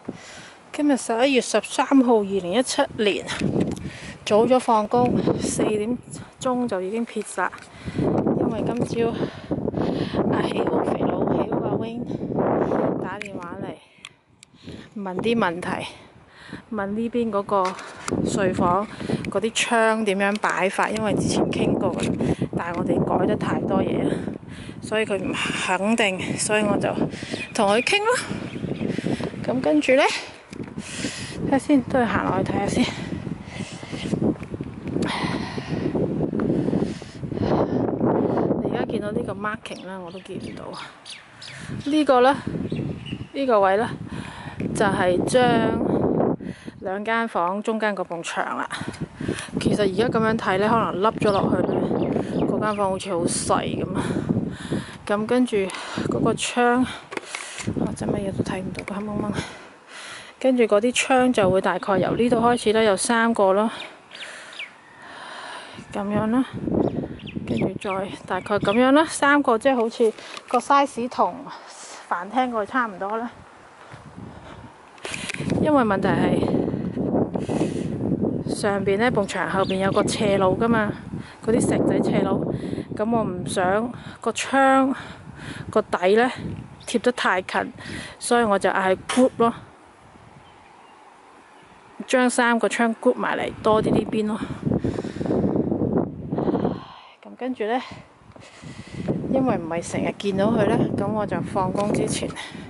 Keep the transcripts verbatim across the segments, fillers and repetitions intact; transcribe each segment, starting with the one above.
今日十一月十三號，二零一七年，早咗放工，四點鐘就已經撇晒，因為今朝阿喜好肥佬喜好阿 Wing 打電話嚟問啲問題，問呢邊嗰個睡房嗰啲窗點樣擺法，因為之前傾過嘅，但係我哋改得太多嘢啦，所以佢唔肯定，所以我就同佢傾咯。咁跟住呢，睇下先，都係行落去睇下先。你而家見到呢個 marking 啦，我都見唔到。呢個呢，呢個位呢，就係將兩間房中間嗰埲牆啦。其實而家咁樣睇呢，可能凹咗落去呢，嗰間房好似好細咁啊。咁跟住嗰個窗。我真乜嘢都睇唔到，個黑蒙蒙。跟住嗰啲窗就會大概由呢度開始咧，有三個咯，咁樣啦。跟住再大概咁樣啦，三個即係好似個 size 同飯廳嗰個差唔多啦。因為問題係上邊呢埲牆後邊有個斜路噶嘛，嗰啲石仔斜路，咁我唔想個窗個底呢貼得太近，所以我就嗌 group 咯，將三個窗 group 埋嚟，多啲呢邊咯。咁跟住呢，因為唔係成日見到佢呢，咁我就放工之前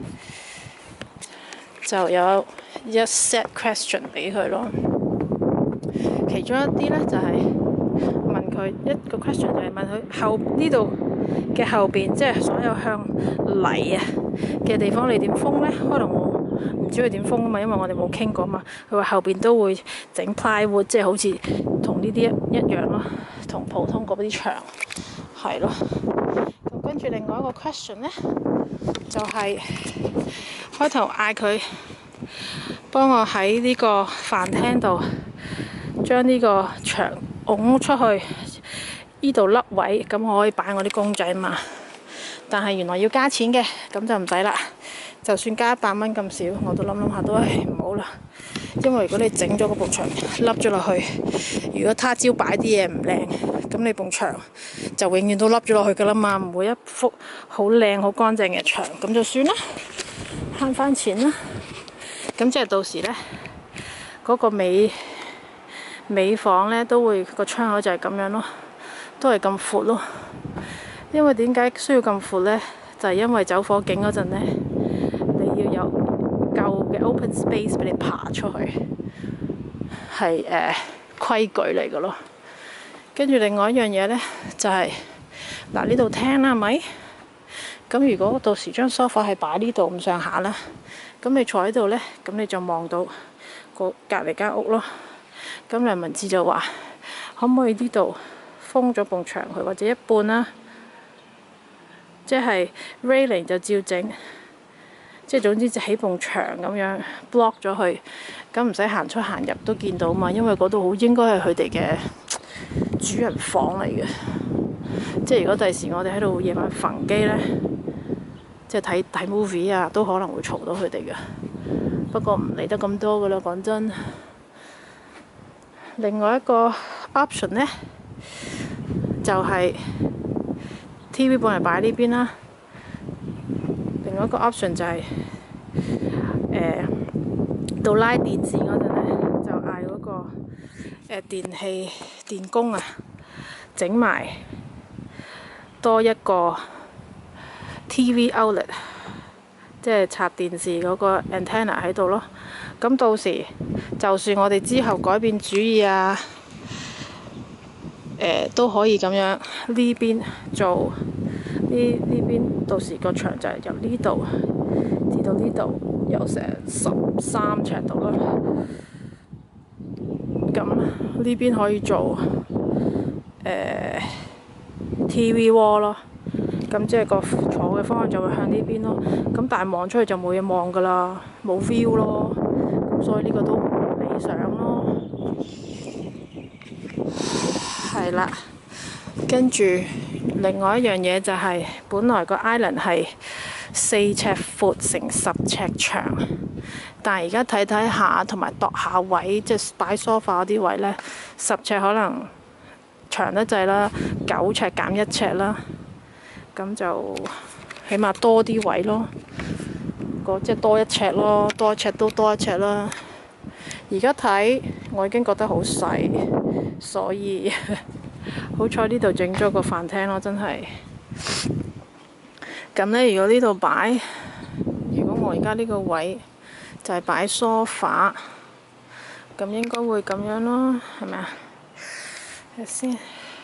就有一 set question 俾佢咯。其中一啲呢，就係、是、問佢一個 question 就係問佢後呢度嘅後邊，即係所有向泥啊嘅地方，你點封呢？可能我唔知佢點封啊嘛，因為我哋冇傾過嘛。佢話後邊都會整 plywood， 即係好似同呢啲一一樣咯，同普通嗰啲牆係咯。咁跟住另外一個 question 呢，就係、是、開頭嗌佢幫我喺呢個飯廳度將呢個牆拱出去。呢度凹位，咁我可以擺我啲公仔嘛。但係原來要加錢嘅，咁就唔使啦。就算加一百蚊咁少，我都諗諗下都係唔好啦。因為如果你整咗嗰埲牆凹咗落去，如果他朝擺啲嘢唔靚，咁你埲牆就永遠都凹咗落去噶啦嘛。唔會一幅好靚好乾淨嘅牆，咁就算啦，慳翻錢啦。咁即係到時呢，嗰、嗰個尾尾房呢，都會個窗口就係咁樣咯。都係咁闊咯，因為點解需要咁闊呢？就係、是、因為走火警嗰陣呢，你要有夠嘅 open space 俾你爬出去，係誒、呃、規矩嚟嘅咯。跟住另外一樣嘢呢，就係嗱呢度廳啦，係咪？咁如果到時張 sofa 係擺呢度咁上下啦，咁你坐喺度呢，咁你就望到個隔離間屋咯。咁梁文志就話：可唔可以呢度封咗埲牆佢，或者一半啦，即係 railing 就照整，即係總之就起埲牆咁樣 block 咗佢，咁唔使行出行入都見到嘛。因為嗰度好應該係佢哋嘅主人房嚟嘅，即係如果第時我哋喺度夜晚焚機呢，即係睇睇 movie 啊，都可能會嘈到佢哋嘅。不過唔理得咁多噶啦，講真。另外一個 option 呢，就係 T V 本嚟擺呢邊啦。另外一個 option 就係、是、誒、呃、到拉電線嗰陣呢，就嗌嗰、那個誒、呃、電器電工啊，整埋多一個 T V outlet， 即係插電視嗰個 antenna 喺度咯。咁到時就算我哋之後改變主意啊，誒、呃、都可以咁樣呢邊做，呢呢邊到時個牆就係由呢度至到呢度，有成十三尺度啦。咁呢邊可以做誒、呃、T V wall 咯。咁即係個坐嘅方向就會向呢邊咯。咁但係望出去就冇嘢望噶啦，冇 view 咯。咁所以呢個都唔理想咯。係啦，跟住另外一樣嘢就係、是，本來個 island 係四尺闊乘十尺長， 但係而家睇睇下，同埋度下位，即係擺梳化嗰啲位呢，十尺可能長得滯啦，九尺減一尺啦，咁就起碼多啲位咯。個即係多一尺咯，多一尺都多一尺啦。而家睇我已經覺得好細，所以好彩呢度整咗個飯廳咯，真係。咁呢，如果呢度擺，如果我而家呢個位就係擺梳化，咁應該會咁樣咯，係咪啊？睇下先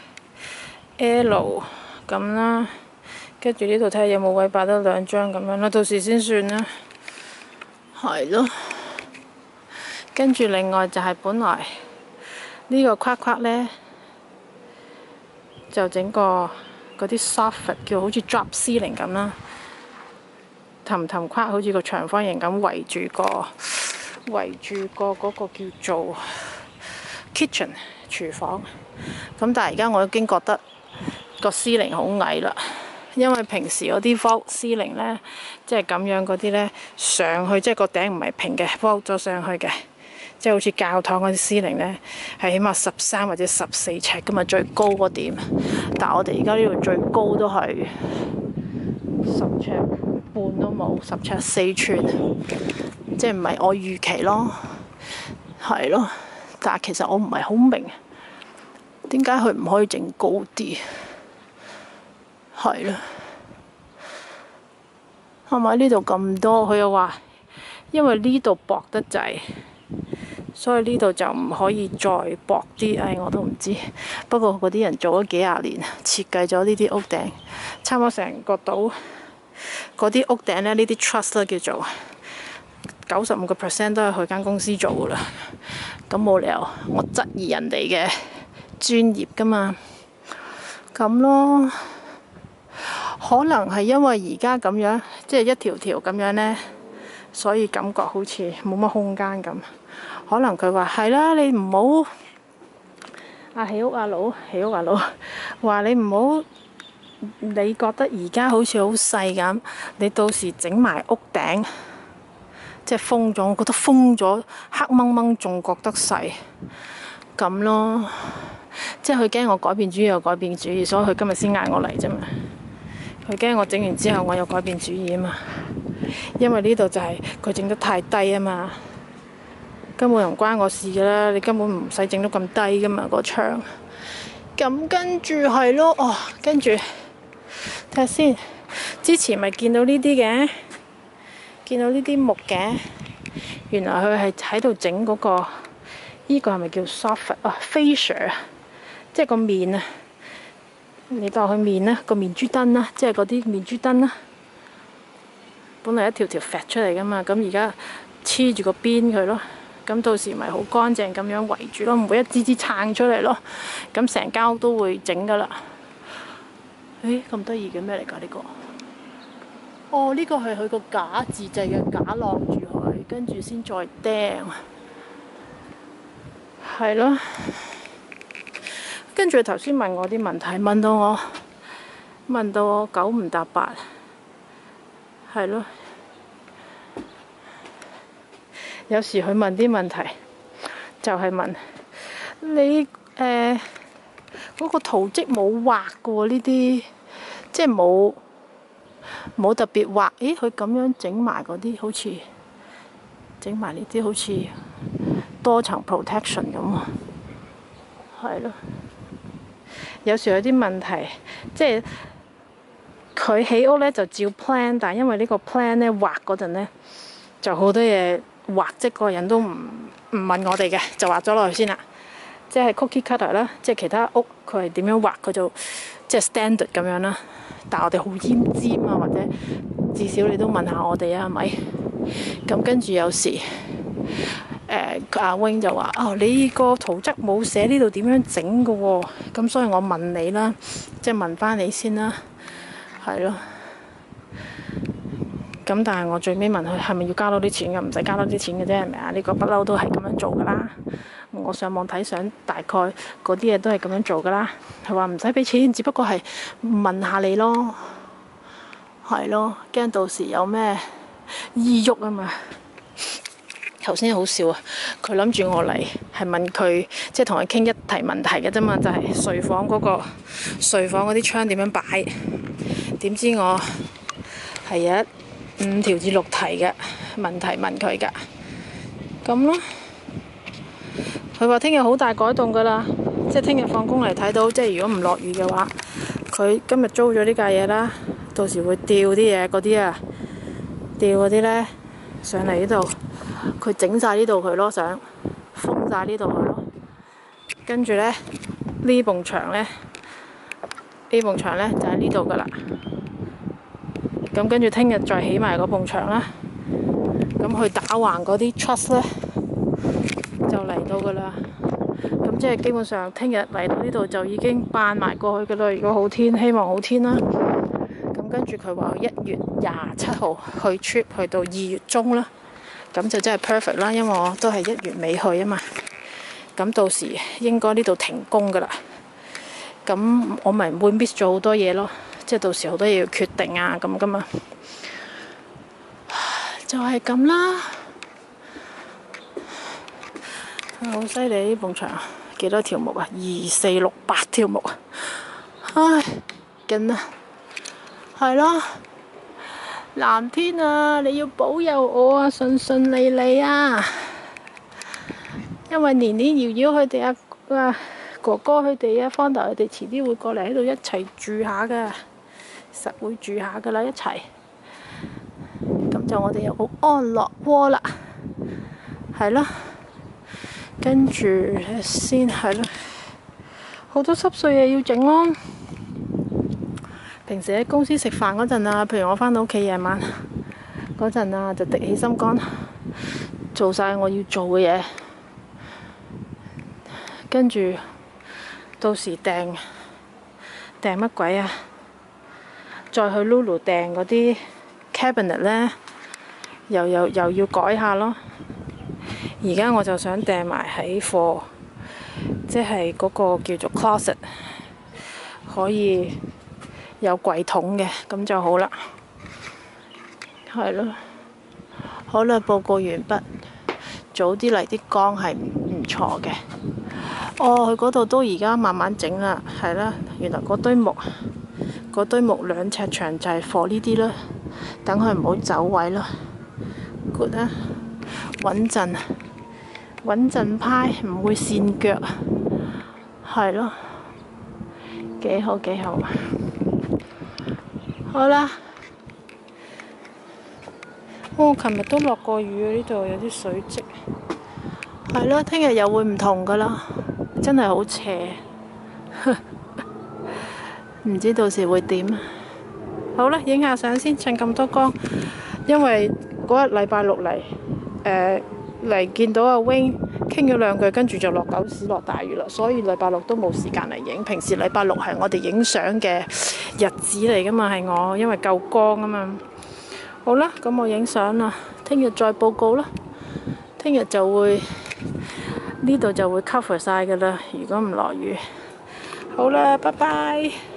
，L 咁啦，跟住呢度睇下有冇位擺得兩張咁樣啦，到時先算啦。係咯，跟住另外就係本來呢個框框呢，就整個嗰啲 soffit 叫好似 drop ceiling 咁啦，氹氹框好似個長方形咁圍住個圍住個嗰個叫做 kitchen 廚房。咁但係而家我已經覺得個 ceiling 好矮啦，因為平時嗰啲 vault ceiling 呢，即係咁樣嗰啲呢，上去即係個頂唔係平嘅 vault 咗上去嘅。即係好似教堂嗰啲 ceiling 呢，係起碼十三或者十四尺㗎嘛，最高嗰點。但係我哋而家呢度最高都係十尺半都冇，十尺四寸，即係唔係我預期咯，係咯。但係其實我唔係好明點解佢唔可以整高啲，係咯。係咪呢度咁多？佢又話因為呢度薄得滯。所以呢度就唔可以再薄啲，唉，我都唔知。不過嗰啲人做咗幾廿年，設計咗呢啲屋頂，差唔多成個島嗰啲屋頂呢，呢啲 trust 咧叫做九十五個 percent 都係佢間公司做噶啦。咁冇理由我質疑人哋嘅專業噶嘛，咁咯。可能係因為而家咁樣，即係一條條咁樣呢，所以感覺好似冇乜空間咁。可能佢話係啦，你唔好阿起屋阿佬起屋阿佬話你唔好，你覺得而家好似好細咁，你到時整埋屋頂，即係封咗，我覺得封咗黑掹掹仲覺得細咁咯。即係佢驚我改變主意又改變主意，所以佢今日先嗌我嚟啫嘛。佢驚我整完之後我又改變主意啊嘛，因為呢度就係佢整得太低啊嘛。根本唔關我事㗎啦，你根本唔使整到咁低㗎嘛個窗。咁跟住係咯，哦，跟住睇下先。之前咪見到呢啲嘅，見到呢啲木嘅，原來佢係喺度整嗰個，呢個係咪叫 soffit 啊 fascia 啊，即係個面啊。你當佢面啦，個面珠燈啦，即係嗰啲面珠燈啦。本來一條條揈出嚟㗎嘛，咁而家黐住個邊佢咯。咁到時咪好乾淨咁樣圍住咯，唔會一支支撐出嚟咯。咁成間屋都會整噶啦。誒，咁得意嘅咩嚟㗎呢個？哦，呢個係佢個架自製嘅架晾住佢，跟住先再釘。係咯。跟住頭先問我啲問題，問到我問到我九唔搭八。係咯。有時佢問啲問題，就係、是、問你誒嗰、呃那個圖則冇畫嘅喎，呢啲即係冇冇特別畫。咦，佢咁樣整埋嗰啲，好似整埋呢啲好似多層 protection 咁喎，係咯。有時有啲問題，即係佢起屋呢就照 plan，但係因為呢個 plan 呢畫嗰陣呢就好多嘢。畫則嗰個人都唔唔問我哋嘅，就畫咗落去先啦。即係 cookie cutter 啦，即係其他屋佢係點樣畫，佢就即係 standard 咁樣啦。但係我哋好奄尖啊，或者至少你都問下我哋啊，係咪？咁跟住有時誒阿 Wing 就話：哦，你個圖則冇寫呢度點樣整嘅喎，咁所以我問你啦，即係問翻你先啦，係咯。咁但係我最尾問佢係咪要加多啲錢嘅？唔使加多啲錢嘅啫，係咪啊？呢個不嬲都係咁樣做㗎啦。我上網睇相，大概嗰啲嘢都係咁樣做㗎啦。佢話唔使俾錢，只不過係問下你咯，係咯，驚到時有咩意郁啊嘛。 頭先好笑啊！佢諗住我嚟係問佢，即係同佢傾一題問題嘅啫嘛，就係、是、睡房嗰、那個睡房嗰啲窗點樣擺。點知我係有一五條至六題嘅問題問佢㗎，咁咯。佢話聽日好大改動㗎啦，即係聽日放工嚟睇到，即係如果唔落雨嘅話，佢今日租咗呢架嘢啦，到時會吊啲嘢嗰啲啊，吊嗰啲呢上嚟呢度。佢整晒呢度佢咯，想封晒呢度佢咯。跟住呢，呢埲牆呢，呢埲牆呢就喺呢度噶啦。咁跟住聽日再起埋嗰埲牆啦。咁去打橫嗰啲 truss 呢，就嚟到噶啦。咁即係基本上聽日嚟到呢度就已經扮埋過去噶啦。如果好天，希望好天啦。咁跟住佢話一月廿七號去 trip 去到二月中啦。咁就真係 perfect 啦，因為我都係一月尾去啊嘛。咁到時應該呢度停工噶啦。咁我咪唔會 miss 咗好多嘢咯。即係到時好多嘢要決定啊咁噶嘛。就係咁啦。好犀利呢埲牆，幾多條木啊？二四六八條木啊！唉，勁啊！係咯。藍天啊，你要保佑我啊，順順利利啊！因為年年瑤瑤佢哋啊，哥哥佢哋啊，方頭佢哋遲啲會過嚟喺度一齊住下噶，實會住下噶啦，一齊。咁就我哋又好安樂窩啦，係咯。跟住先係咯，好多濕碎嘢要整咯。平時喺公司食飯嗰陣啊，譬如我返到屋企夜晚嗰陣啊，就滴起心肝，做晒我要做嘅嘢，跟住到時訂訂乜鬼啊？再去 Lulu 訂嗰啲 cabinet 呢，又又又要改下咯。而家我就想訂埋喺貨，即係嗰個叫做 closet， 可以有櫃桶嘅，咁就好啦。係咯，好啦，報告完畢。早啲嚟啲光係唔錯嘅。哦，佢嗰度都而家慢慢整啦，係啦。原來嗰堆木，嗰堆木兩尺長就係放呢啲啦，等佢唔好走位咯。good 啊，穩陣，穩陣派，唔會跣腳，係咯，幾好幾好。好啦，我琴日都落過雨啊，呢度有啲水漬。係咯，聽日又會唔同噶啦，真係好邪，唔知到時會點。好啦，影下相先，趁咁多光，因為嗰日禮拜六嚟，誒嚟見到阿 Wing 傾咗兩句，跟住就落狗屎落大雨啦，所以禮拜六都冇時間嚟影。平時禮拜六係我哋影相嘅日子嚟噶嘛，係我因為夠光啊嘛。好啦，咁我影相啦，聽日再報告啦。聽日就會呢度就會 cover 晒噶啦，如果唔落雨。好啦，拜拜。